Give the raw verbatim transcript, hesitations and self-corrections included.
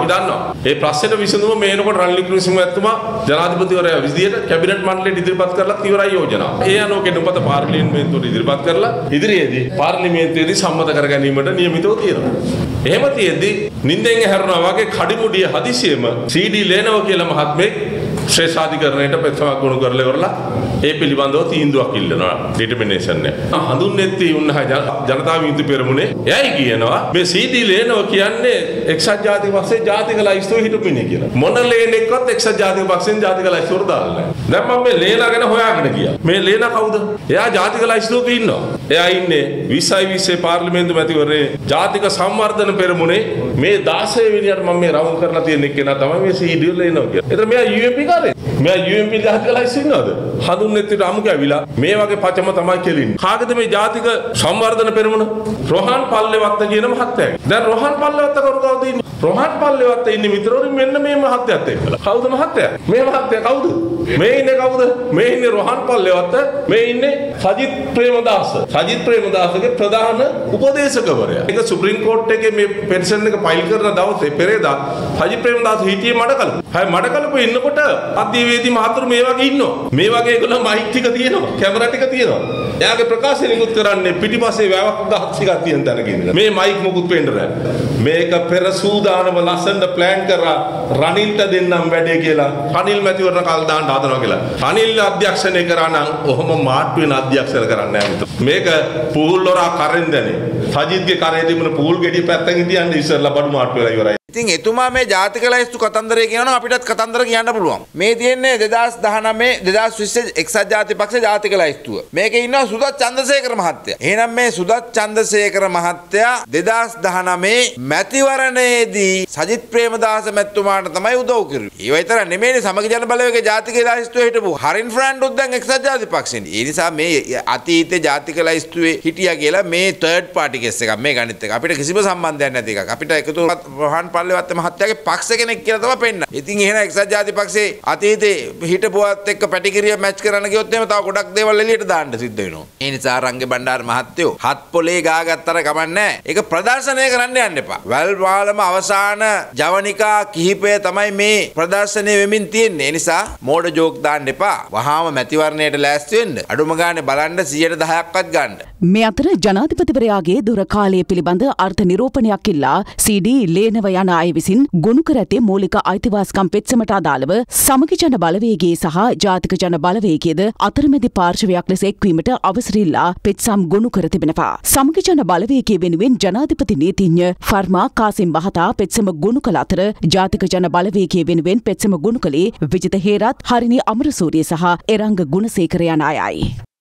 අපි දන්නවා. මේ ප්‍රශ්නෙට විසඳුම මේ එනකොට රනිල් වික්‍රමසිංහ මහත්මයා ජනාධිපතිවරයා විදියට කැබිනට් මණ්ඩලයට ඉදිරිපත් කරලා ඉවරයි යෝජනාව. ඒ අනුව කෙනුපත පාර්ලිමේන්තුවට ඉදිරිපත් කරලා ඉදිරියේදී පාර්ලිමේන්තුවේදී සම්මත කර ගැනීමට නියමිතව තියෙනවා. එහෙම තියෙද්දී නින්දෙන් හැරුණා වගේ කඩිමුඩිය හදිසියෙම සීඩී ලේනව කියලා මහත්මයෙක් ශ්‍රේෂ්ඨාධිකරණයට පෙත්සමක් ගොනු කරලා ඉවරලා ඒ පිළිබඳව තීන්දුවක් ඉල්ලනවා ඩිටර්මිනේෂන් එක. හඳුන්වන්නේ උන්හා ජනතා විමුක්ති පෙරමුණේ එයයි කියනවා මේ සීඩී ලේනව කියන්නේ එක්සත් ජාතික පක්ෂයේ ජාතික ලයිස්තුවේ හිටපු මිනිහ කියලා. මොන ලේනෙක්වත් එක්සත් ජාතික පක්ෂයෙන් ජාතික ලයිස්තුවට දාලා නැහැ. දැන් මම මේ ලේනා ගැන හොයාගෙන ගියා. මේ ලේනා කවුද? එයා ජාතික ලයිස්තුවක ඉන්නවා. එයා ඉන්නේ විස්සයි විස්සේ පාර්ලිමේන්තු මැතිවරණේ ජාතික සංවර්ධන පෙරමුණේ මේ දාසය වෙනියට මම මේ රවුම් කරලා තියෙන එක්කෙනා තමයි මේ සීඩී ලේනව කියන්නේ. ඒතර මෙයා යූ එම් පී කාරේ. මෙයා යූ එම් පී ජාතික ලයිස්තුවේ ඉන්නවද? හඳුන්නෙත්තිට අමු කැවිලා මේ වගේ පචම තමයි කෙලින්නේ. කාගේද මේ ජාතික සංවර්ධන පෙරමුණ? රොහන් පල්ලෙවත්ත කියන මහත්තයාගේ. දැන් රොහන් පල්ලෙවත්ත කවුද ඉන්නේ? රොහන් පල්ලෙවත්ත ඉන්නේ මිත්‍රවරු මෙන්න මේ මහත්තයාත් එක්කලා. කවුද මහත්තයා? මේ මහත්තයා කවුද? මේ ඉන්නේ කවුද? මේ ඉන්නේ රොහන් පල්ලෙවත්ත. මේ ඉන්නේ සජිත් ප්‍රේමදාස. සජිත් ප්‍රේමදාසගේ ප්‍රධාන උපදේශකවරයා. ඒක සුප්‍රීම කෝට් එකේ මේ පෙන්ෂන් එක ෆයිල් කරන දවසේ පෙරේදා සජිත් ප්‍රේමදාස හිටියේ මඩකලපු. හැබැයි මඩකලපු ඉන්නකොට අධ්‍යවේදී මහතුරු මේ වගේ ඉන්නවා. මේ වගේ ඒගොල්ලෝ මයික් ටික තියෙනවා. කැමරා ටික තියෙනවා. එයාගේ ප්‍රකාශය නිකුත් කරන්නේ පිටිපස්සේ වැවක් දහස් ටිකක් තියෙන තැනක ඉඳලා. මේ මයික් මොකුත් වෙන්න බෑ. මේක පෙර සූදානම ලස්සනට ප්ලෑන් කරලා රනිල්ට දෙන්නම් වැඩේ කියලා. රනිල් මැතිවරණ කල් දාන්න හදනවා කියලා. රනිල් අධ්‍යක්ෂණය කරා නම් ඔහොම මාට්ටු වෙන අධ්‍යක්ෂණය කරන්නේ නැහැ මිත්‍ර. මේක පූල් වරා කරෙන් දැනේ. සජිත්ගේ කරේ තිබුණ පූල් ගෙඩිය පැත්තකින් තියන්න ඉස්සරලා බඩු මාට්ටු වෙලා ඉවරයි. ඉතින් එතුමා මේ ජාතික ලයිස්තු කතන්දරය කියනවා අපිටත් කතන්දර කියන්න පුළුවන්. මේ තියෙන්නේ දෙදාස් දහනවය දෙදාස් විස්ස එක්සත් ජාතික පක්ෂ ජාතික ලයිස්තුව. මේකේ ඉන්නවා සුදත් චන්ද්‍රසේකර මහත්තයා. එහෙනම් මේ සුදත් චන්ද්‍රසේකර මහත්තයා දෙදාස් දහනවය මැතිවරණයේදී සජිත් ප්‍රේමදාස මැතිතුමාට තමයි උදව් කරුවේ. ඒ විතර නෙමෙයි සමගි ජන බලවේගයේ ජාතික ලයිස්තුවේ හිටපු හරින් ෆ්‍රැන්ඩුත් දැන් එක්සත් ජාතික පක්ෂෙන්. ඒ නිසා මේ අතීතේ ජාතික ලයිස්තුවේ හිටියා කියලා මේ තර්ඩ් පාටි කේස් එකක් මේ ගණිත එක. අපිට කිසිම සම්බන්ධයක් නැති එකක්. අපිට එකතු රොහන් පල්ලෙවත්ත මහත්තයාගේ පක්ෂ කෙනෙක් කියලා තමයි පෙන්නන්නේ. ඉතින් එහෙනම් එක්සත් ජාතික පක්ෂේ අතීතේ හිටපුවත් එක්ක පැටිකිරිය මැච් කරන්න ගියොත් එහෙම තව ගොඩක් දේවල් එළියට දාන්න සිද්ධ වෙනවා. ඒ නිසා රංගේ බණ්ඩාර මහත්තයෝ හත් පොලේ ගාගත්තර කමන්නේ නැහැ. ඒක ප්‍රදර්ශනය කරන්න යන්න එපා. වැල් වාලම අවසාන ජවනිකා කිහිපය තමයි මේ ප්‍රදර්ශනය වෙමින් තියෙන්නේ. ඒ නිසා මෝඩ ජෝක් දාන්න එපා. වහාම මැතිවරණයට ලෑස්ති වෙන්න. අඩුම ගානේ බලන්න සියයට දහයක්වත් ගන්න. මේ අතර ජනාධිපතිවරයාගේ දුර කාලය පිළිබඳ අර්ථ නිරූපණයක් ඉල්ලා සීඩී ලේනව යන අය විසින් ගොනු කර ඇති මූලික අයිතිවාසිකම් පෙත්සමට අදාළව සමගි ජන බලවේගයේ සහ ජාතික ජන බලවේගයේද අතරමැදි පාර්ශවයක් ලෙස එක්වීමට අවසර ඉල්ලා පෙත්සම් ගොනු කර තිබෙනවා. සමගි ජන බලවේගයේ වෙනුවෙන් ජනාධිපති නීතිඥ ෆර්මා කාසිම් මහතා පෙත්සම ගොනු කළ අතර ජාතික ජන බලවේගයේ වෙනුවෙන් පෙත්සම ගොනු කළේ විජිත හේරත්, හරිනි අමරසූරිය සහ එරංග ගුණසේකර යන අයයි.